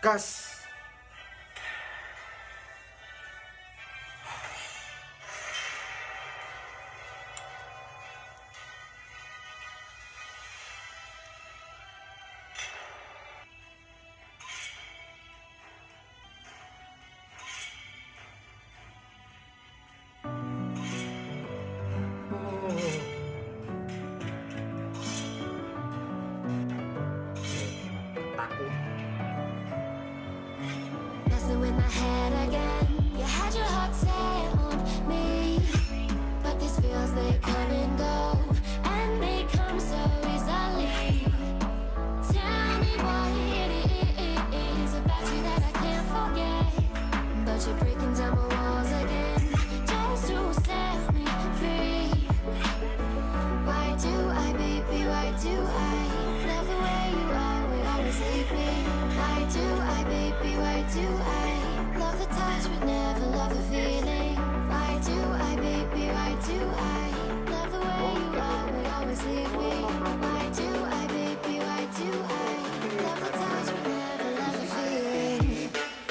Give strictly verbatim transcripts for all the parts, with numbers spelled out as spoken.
gas. Messing with my head again. You had your heart set on me, but these feels, they come and go, and they come so easily. Tell me what it is about you that I can't forget, but you're breaking down my walls again just to set me free. Why do I, baby, why do I love the way you are, will always leave me? Why do I, baby, why do I love the touch but never love the feeling? Why do I, baby, why do I love the way you are, will always leave me? Why do I, baby, why do I love the touch but never love the feeling?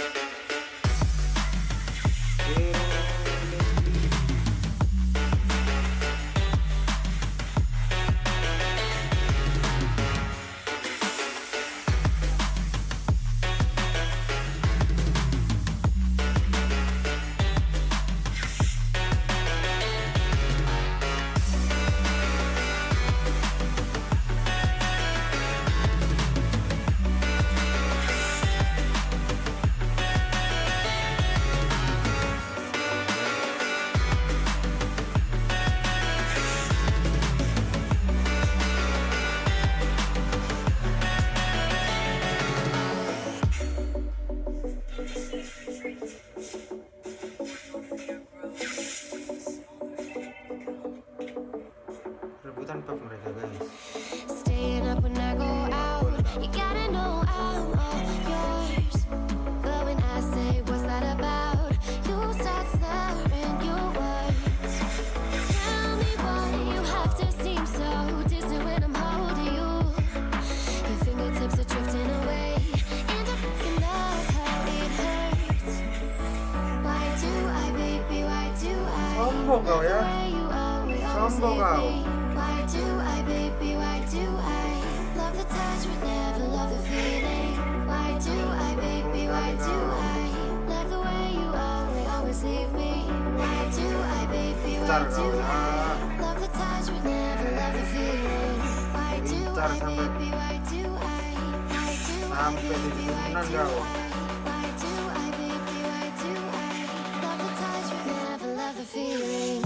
Rebutan puff mereka, guys. Staying up when I go out, you gotta know I'm all yours. But when I say what's that about, you start slurring your words. Tell me why you have to seem so distant when I'm holding you. Your fingertips are drifting away, and I fucking love how it hurts. Why do I, baby, why do I Sombong kau ya. Sombong kau. Why do I, baby, why do I love the touch but never love the feeling? Why do I, baby, why do I love the way you are, will always leave me? Why do I, baby, why do I love the touch but never love the feeling? Why do I, baby, why do I why do I, baby, why do I why do I, baby, why do I love the touch but never love the feeling?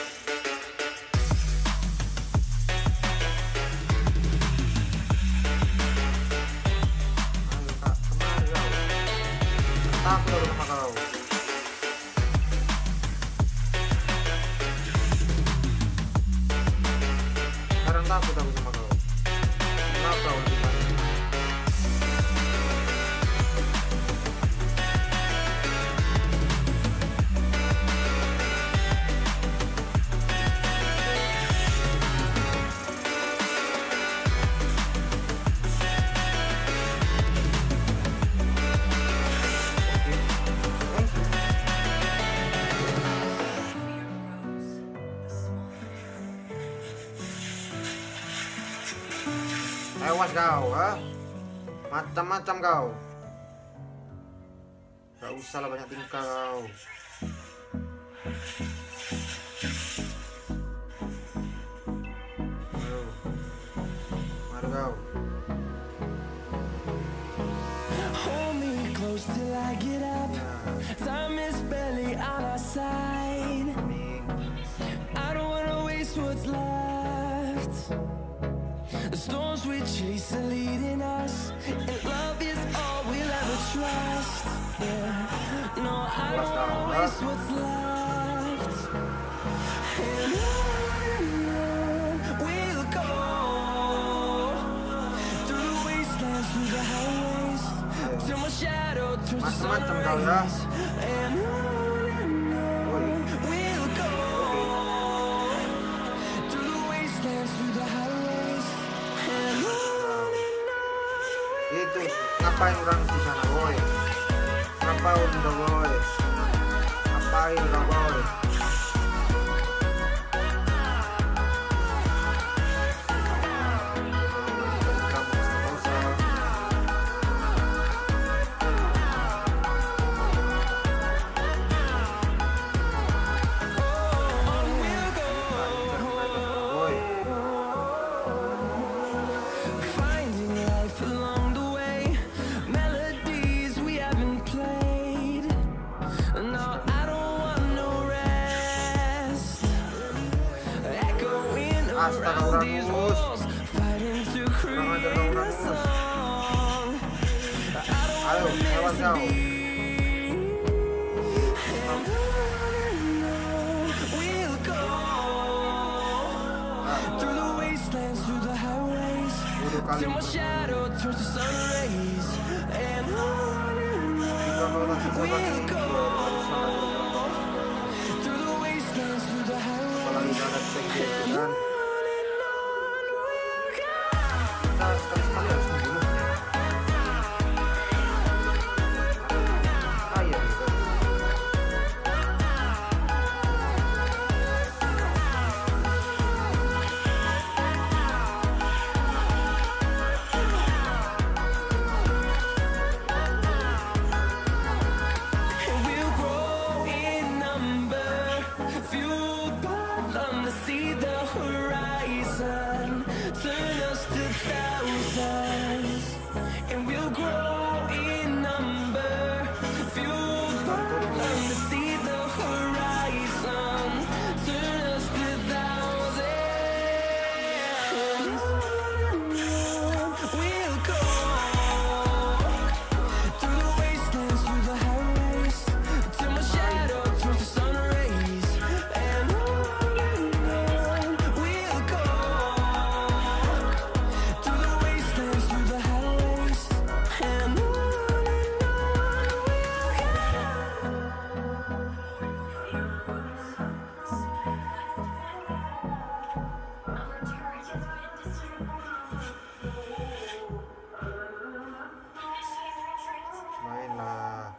Takut aku sama kau. Sekarang takut aku sama kau. Kenapa kau lebih banyak? Awas kau, ha? Macam-macam kau. Gak usah lah banyak tingkah kau. Ayo, mari kau. Hold me close till I get up. Time is barely on our side. I don't wanna waste what's left. The storms we chase are leading us, and love is all we'll ever trust. Yeah, no, I don't wanna waste what's left. And on we'll go, through the wastelands, through the highways, till my shadow turns to sun rays. And on and on we'll go, through the wastelands, through the highways. Itu Ngapain orang di sana, boy? Ngapain udah, boy? Ngapain udah, boy? Astaga, Uranus. Kurang ajar dong, Uranus. Ayo, lewat kau. Bodoh kali. Tiga bola sisa lagi. Apalagi gak ada tank kan. Sekali-sekali harus membunuh. Ah iya gitu. We'll grow in number, fueled by them to see the horizon, turn us to thousands, and we'll grow in number, fueled by them to see the horizon, turn us to thousands. We'll go through the wastelands, through the highways, till my shadow turns to sun rays, and on and on we'll go through the wastelands, through the highways, and on and on we'll Mainlah.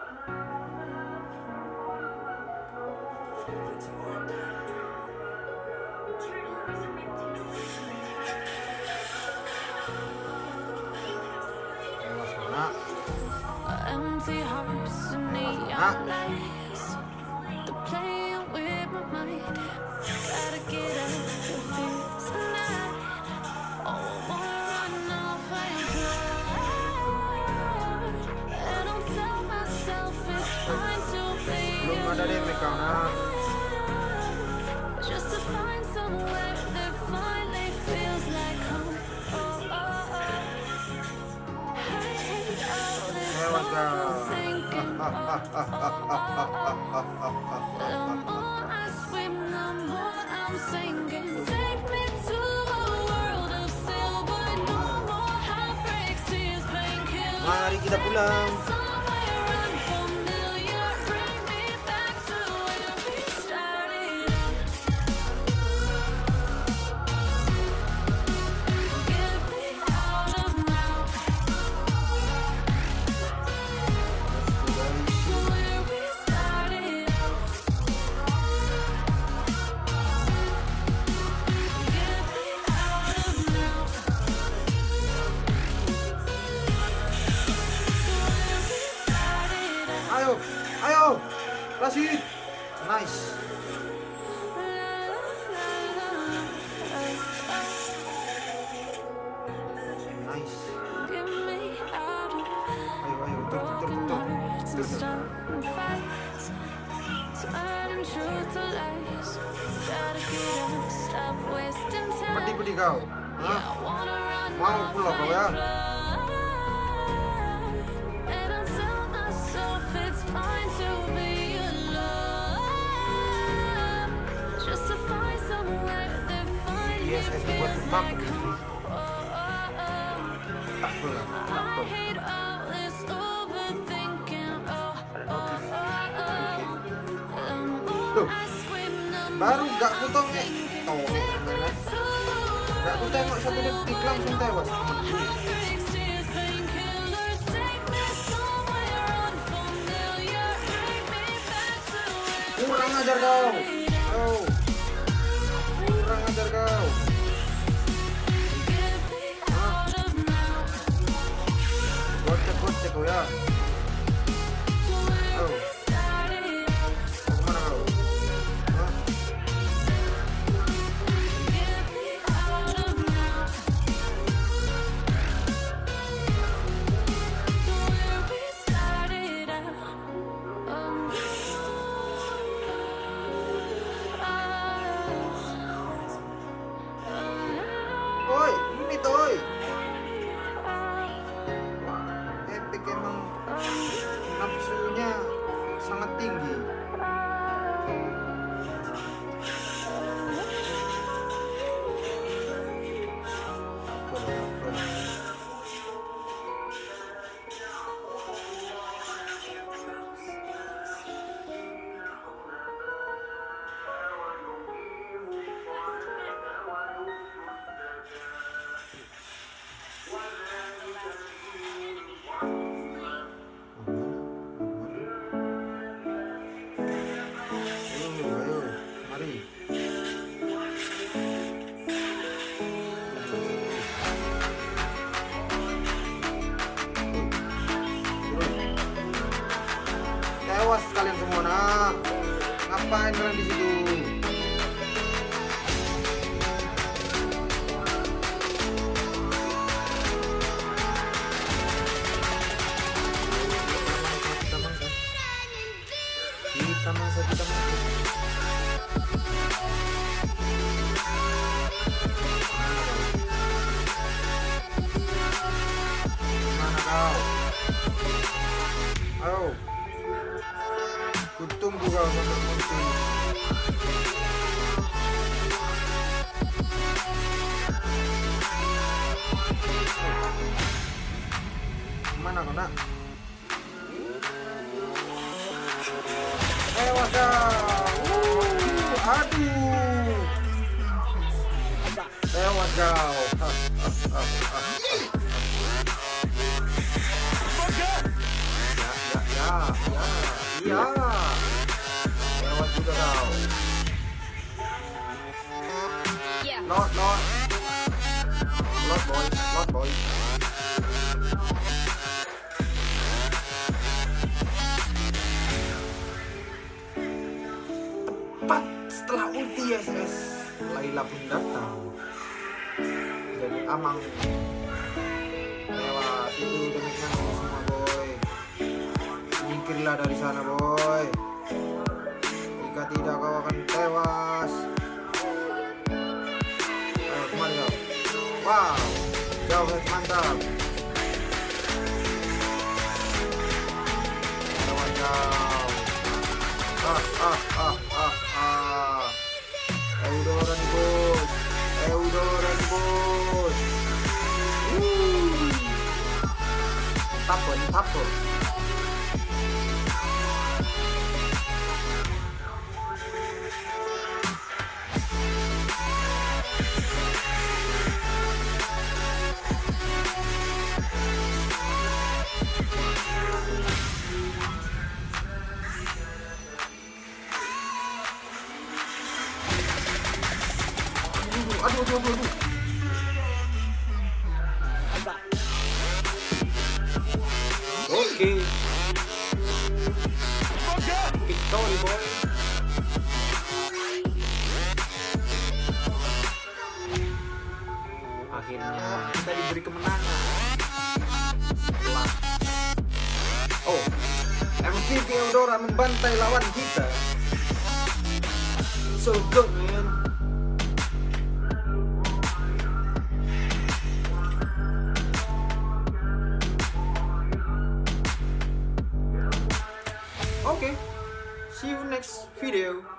Awas mana? Empty hearts and neon lights. They're playing with my mind. Gotta get out of here tonight. Oh, I wanna run off and fly. And I'll tell myself it's fine to be Belum ada deh mereka nah. just to find somewhere that finally feels like home. Oh, oh, oh. I hate all this Lewat kau. overthinking. Oh, the more I swim, the more I'm sinking. Take me to a world of silver. No more heartbreaks, tears, painkillers. Mari kita pulang. Somewhere unfamiliar, bring me back to where we started. Get me out of now. To where we started. Get me out of now. To where we started. Ayo, ayo. Rashid. Nice. Nice. Get me out of Ayo, ayo. Betul, betul, broken betul. hearts and Betul, betul. starting fights, turning truth to lies. Gotta get up, stop wasting time. Pedih-pedih kau. Yeah, Hah? I wanna run Mau off pulang kau ya? and fly. And I tell myself it's fine to be alone, just to find somewhere that finally Yes, saya buat feels map. like home. Oh, oh, oh. Tak apa, tak I apa. hate all this overthinking. Oh, oh, oh, oh. The more I swim, the Baru more gak ku I'm tong eh. sinking. Oh, Take me mana? to a Gak ku tengok satu detik langsung tewas. heartbreaks, tears, painkillers. Kurang ajar kau. Oh. Kurang ajar kau. Gocek gocek kau ya. Oh. Kemana kau? Hah? Oi, ini toy. Epic emang nafsunya sangat tinggi. Tewas kalian semua, nah. Ngapain kalian di situ? Kita masa, kita masa. Mana kau? Oh. Kutunggu kau untuk muncul. Mana kau nak? Eh wadah, uh, aduh, eh wadah, ya ya ya ya, lewat juga kau. Lot lot, lot boy, lot boy. Tepat setelah ulti S S, Layla pun datang. Jadi amang lewat itu demikian semua boy. Singkirlah dari sana boy. Jika tidak kau akan tewas. Ayo kemari kau. Wow, jauh head mantap. Lewat jauh. Ah ah ah ah ah. Eudora nih bos. Eudora nih bos. Uh. Tapo nih tapo. Aduh, aduh, aduh, aduh. Oke. Victory boy. Akhirnya kita diberi kemenangan. Setelah oh, M V P Eudora membantai lawan kita. So good man. Okay, see you next video.